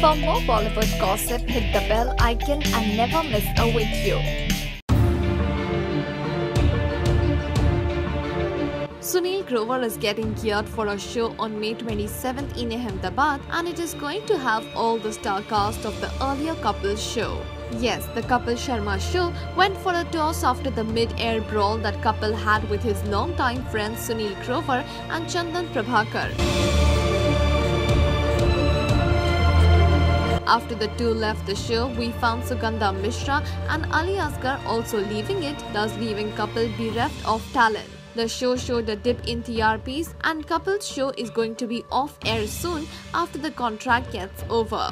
For more Bollywood gossip, hit the bell icon and never miss a video. Sunil Grover is getting geared for a show on May 27th in Ahmedabad, and it is going to have all the star cast of the earlier Couple show. Yes, the Kapil Sharma show went for a toss after the mid-air brawl that Kapil had with his longtime friends Sunil Grover and Chandan Prabhakar. After the two left the show, we found Sugandha Mishra and Ali Asgar also leaving it, thus leaving Kapil bereft of talent. The show showed a dip in TRPs, and Kapil's show is going to be off air soon after the contract gets over.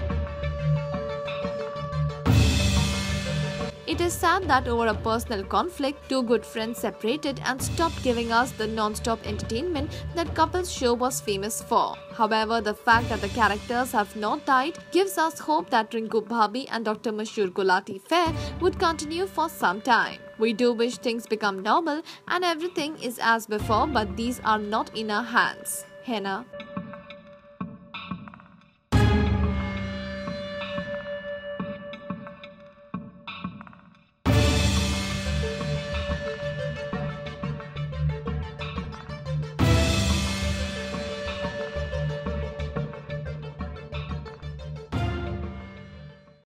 It is sad that over a personal conflict, two good friends separated and stopped giving us the non-stop entertainment that Kapil's show was famous for. However, the fact that the characters have not died gives us hope that Rinku Bhabhi and Dr. Mashur Gulati Fair would continue for some time. We do wish things become normal and everything is as before, but these are not in our hands. Henna.